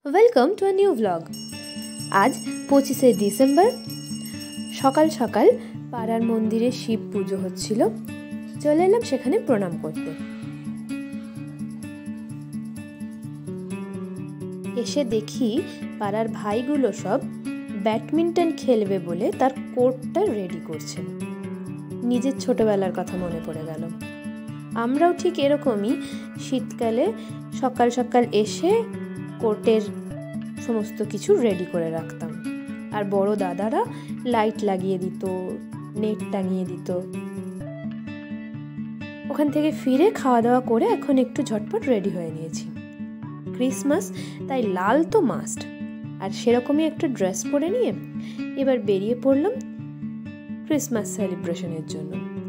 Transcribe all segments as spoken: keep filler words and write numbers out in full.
Welcome to a new blog. আজ পঁচিশে December, সকাল সকাল পাড়ার মন্দিরে শিব পুজো হচ্ছিল। চলে এলাম সেখানে প্রণাম করতে। এসে দেখি পাড়ার ভাইগুলো সব ব্যাডমিন্টন খেলবে বলে তার কোর্টটা রেডি করছে। নিজের ছোটবেলার কথা মনে পড়ে গেল। আমরাও ঠিক এরকমই শীতকালে সকাল সকাল এসে কোর্টের সমস্ত কিছু রেডি করে রাখতাম, আর বড় দাদারা লাইট লাগিয়ে দিত, নেট টাঙিয়ে দিত। ওখান থেকে ফিরে খাওয়া দাওয়া করে এখন একটু ঝটপট রেডি হয়ে নিয়েছি। ক্রিসমাস, তাই লাল তো মাস্ট, আর সেরকমই একটা ড্রেস পরে নিয়ে এবার বেরিয়ে পড়লাম ক্রিসমাস সেলিব্রেশনের জন্য।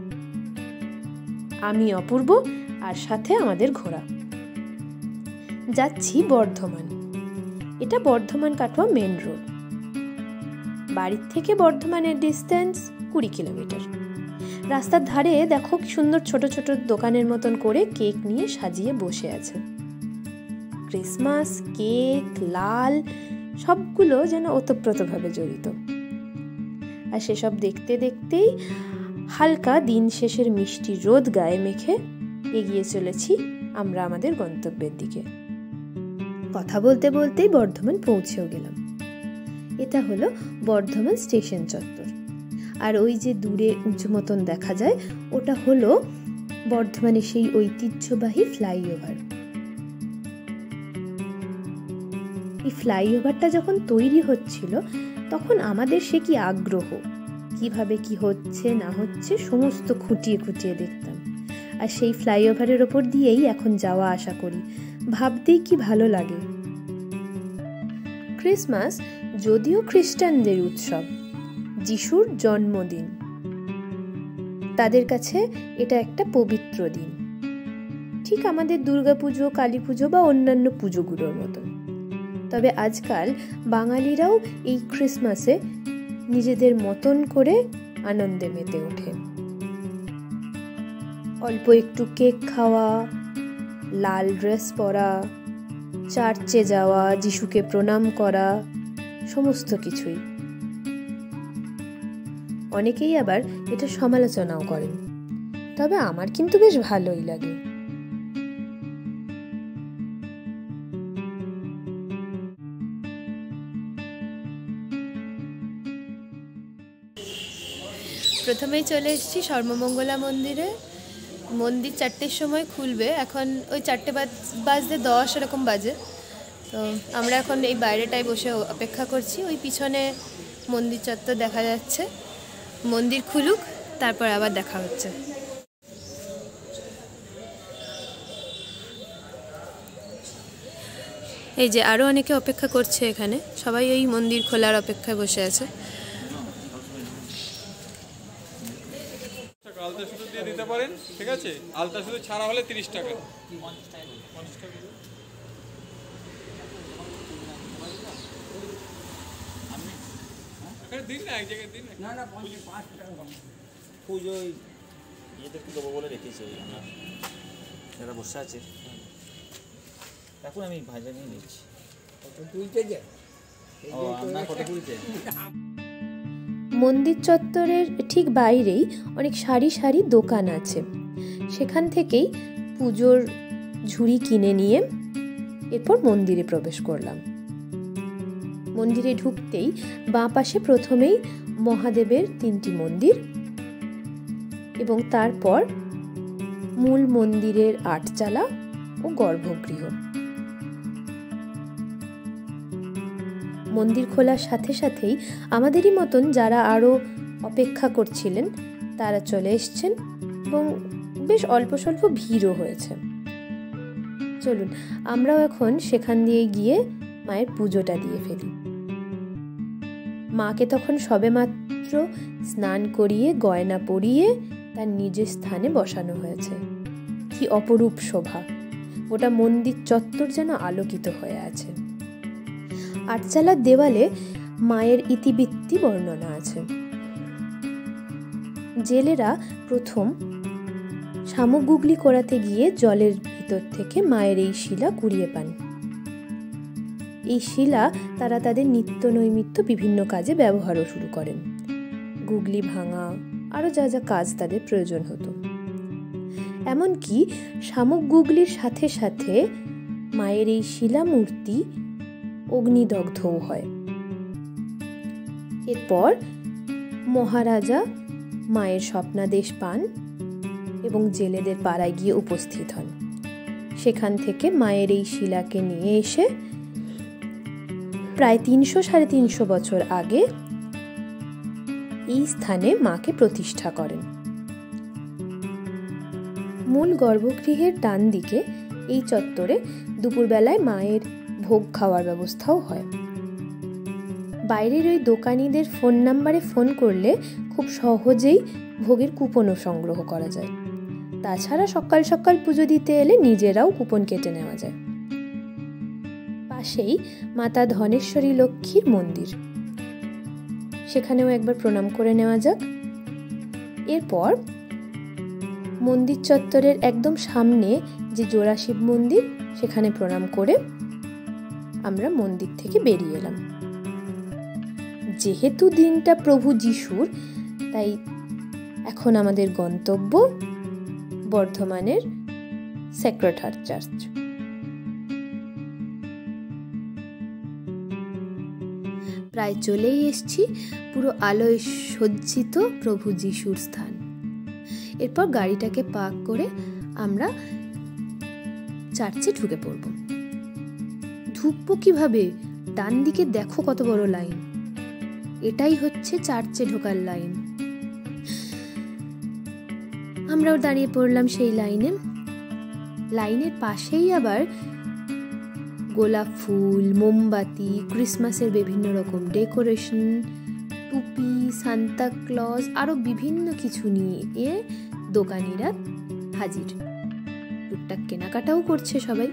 আমি অপূর্ব, আর সাথে আমাদের ঘোড়া। যাচ্ছি বর্ধমান। এটা বর্ধমান কাটোয়া মেন রোড। বাড়ির থেকে বর্ধমানের ডিস্টেন্স কুড়ি কিলোমিটার। রাস্তার ধারে দেখো কি সুন্দর ছোট ছোট দোকানের মতন করে কেক নিয়ে সাজিয়ে বসে আছে। ক্রিসমাস, কেক, লাল সবগুলো যেন ওতপ্রোতভাবে জড়িত। আর সেসব দেখতে দেখতেই হালকা দিন শেষের মিষ্টি রোদ গায়ে মেখে এগিয়ে চলেছি আমরা আমাদের গন্তব্যের দিকে। কথা বলতে বলতেই বর্ধমান পৌঁছেও গেলাম। এটা হলো বর্ধমান স্টেশন চত্বর, আর ওই যে দূরে উঁচু মতন দেখা যায় ওটা হলো বর্ধমানের সেই ঐতিহ্যবাহী ফ্লাইওভার। এই ফ্লাইওভারটা যখন তৈরি হচ্ছিল তখন আমাদের সে কি আগ্রহ, কিভাবে কি হচ্ছে না হচ্ছে সমস্ত খুঁটিয়ে খুঁটিয়ে দেখতাম। আর সেই ফ্লাইওভারের ওপর দিয়েই এখন যাওয়া আসা করি। ভাবতেই কি ভালো লাগে। ক্রিসমাস যদিও খ্রিস্টানদের উৎসব, যিশুর জন্মদিন, তাদের কাছে এটা একটা পবিত্র দিন, ঠিক আমাদের দুর্গাপুজো, কালী পুজো বা অন্যান্য পুজোগুলোর মতো। তবে আজকাল বাঙালিরাও এই ক্রিসমাসে নিজেদের মতন করে আনন্দে মেতে ওঠে। অল্প একটু কেক খাওয়া, লাল ড্রেস পরা, চার্চে যাওয়া, যিশুকে প্রণাম করা, সমস্ত কিছুই। অনেকেই আবার এটা সমালোচনাও করেন, তবে আমার কিন্তু বেশ ভালোই লাগে। প্রথমেই চলে এসেছি সর্বমঙ্গলা মন্দিরে। মন্দির চারটের সময় খুলবে, এখন ওই চারটে বাজতে দশ এরকম বাজে। তো আমরা এখন এই বাইরেটায় বসে অপেক্ষা করছি। ওই পিছনে মন্দির চত্বর দেখা যাচ্ছে। মন্দির খুলুক, তারপর আবার দেখা হচ্ছে। এই যে আরও অনেকে অপেক্ষা করছে এখানে, সবাই ওই মন্দির খোলার অপেক্ষায় বসে আছে। আলতা শুধু দিয়ে দিতে পারেন, ঠিক আছে? আলতা শুধু ছাড়া হলে তিরিশ টাকা। দিন না, এক জায়গায় দিন না। না পাঁচ টাকা পুজোয় ইয়েদেরকে দেবো বলে রেখেছি আমরা, যারা বসে আছে। এখন আমি ভাজা নিয়ে নিচ্ছি। তুলতে যায় কত তুলতে। মন্দির চত্বরের ঠিক বাইরেই অনেক সারি সারি দোকান আছে। সেখান থেকেই পুজোর ঝুড়ি কিনে নিয়ে এরপর মন্দিরে প্রবেশ করলাম। মন্দিরে ঢুকতেই বাঁ পাশে প্রথমেই মহাদেবের তিনটি মন্দির, এবং তারপর মূল মন্দিরের আটচালা ও গর্ভগৃহ। মন্দির খোলার সাথে সাথেই আমাদেরই মতন যারা আরও অপেক্ষা করছিলেন তারা চলে এসছেন, এবং বেশ অল্প স্বল্প ভিড়ও হয়েছে। চলুন আমরাও এখন সেখান দিয়ে গিয়ে মায়ের পুজোটা দিয়ে ফেলি। মাকে তখন সবেমাত্র স্নান করিয়ে গয়না পরিয়ে তার নিজের স্থানে বসানো হয়েছে। কি অপরূপ শোভা! ওটা মন্দির চত্বর যেন আলোকিত হয়ে আছে। আটচালার দেওয়ালে মায়ের ইতিবৃত্তি বর্ণনা আছে। জেলেরা প্রথম শামুক গুগলি করাতে গিয়ে জলের ভিতর থেকে মায়ের এই শিলা কুড়িয়ে পান। এই শিলা তারা তাদের নিত্য নৈমিত্য বিভিন্ন কাজে ব্যবহারও শুরু করেন। গুগলি ভাঙা, আরও যা যা কাজ তাদের প্রয়োজন হতো। এমনকি শামুক গুগলির সাথে সাথে মায়ের এই শিলা মূর্তি অগ্নিদগ্ধও হয়। এরপর মহারাজা মায়ের স্বপ্নাদেশ পান এবং জেলেদের পাড়ায় গিয়ে উপস্থিত হন। সেখান থেকে মায়ের এই শিলাকে নিয়ে এসে প্রায় তিনশো সাড়ে তিনশো বছর আগে এই স্থানে মাকে প্রতিষ্ঠা করেন। মূল গর্ভগৃহের ডান দিকে এই চত্বরে দুপুরবেলায় মায়ের ভোগ খাওয়ার ব্যবস্থাও হয়। বাইরের ওই দোকানিদের ফোন নাম্বারে ফোন করলে খুব সহজেই ভোগের কুপনও সংগ্রহ করা যায়। তাছাড়া সকাল সকাল পুজো দিতে এলে নিজেরাও কুপন কেটে নেওয়া যায়। পাশেই মাতা ধনেশ্বরী লক্ষ্মীর মন্দির, সেখানেও একবার প্রণাম করে নেওয়া যাক। এরপর মন্দির চত্বরের একদম সামনে যে জোড়া শিব মন্দির, সেখানে প্রণাম করে আমরা মন্দির থেকে বেরিয়ে এলাম। যেহেতু দিনটা প্রভু যিশুর, তাই এখন আমাদের গন্তব্য বর্ধমানের সেক্রেড হার্ট চার্চ। প্রায় চলেই এসছি পুরো আলোয় সজ্জিত প্রভু যিশুর স্থান। এরপর গাড়িটাকে পার্ক করে আমরা চার্চে ঢুকে পড়ব। ঢুকবো কিভাবে? ডান দিকে দেখো কত বড় লাইন, এটাই হচ্ছে চার্চে ঢোকার লাইন। আমরাও দাঁড়িয়ে পড়লাম সেই লাইনে। লাইনের পাশেই আবার গোলাপ ফুল, মোমবাতি, ক্রিসমাসের বিভিন্ন রকম ডেকোরেশন, টুপি, সান্তা ক্লজ, আরো বিভিন্ন কিছু নিয়ে দোকানিরা হাজির। টুকটাক কেনাকাটাও করছে সবাই।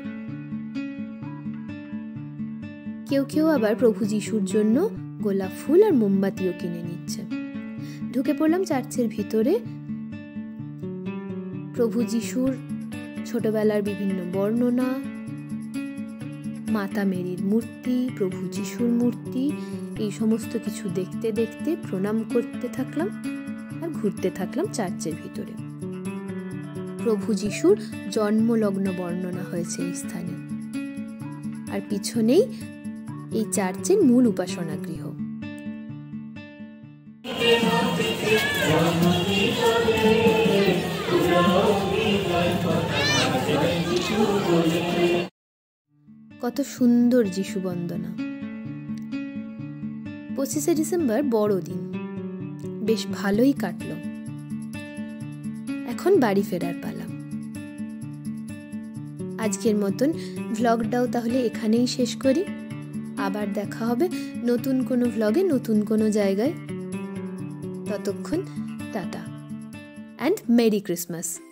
কেউ কেউ আবার প্রভু যিশুর জন্য গোলাপ ফুল আর মোমবাতিও কিনে নিচ্ছে। ঢুকে পড়লাম চার্চের ভিতরে। প্রভু যিশুর ছোটবেলার বিভিন্ন বর্ণনা, মাতা মেরির মূর্তি, প্রভু যিশুর মূর্তি, এই সমস্ত কিছু দেখতে দেখতে প্রণাম করতে থাকলাম আর ঘুরতে থাকলাম চার্চের ভিতরে। প্রভু যিশুর জন্মলগ্ন বর্ণনা হয়েছে এই স্থানে। আর পিছনেই এই চার্চের মূল উপাসনা গৃহ। কত সুন্দর যিশু বন্দনা। পঁচিশে ডিসেম্বর বড়দিন, বেশ ভালোই কাটলো। এখন বাড়ি ফেরার পালা। আজকের মতন ভ্লগটাও তাহলে এখানেই শেষ করি। আবার দেখা হবে নতুন কোনো ভ্লগে, নতুন কোনো জায়গায়। ততক্ষণ টাটা অ্যান্ড মেরি ক্রিসমাস।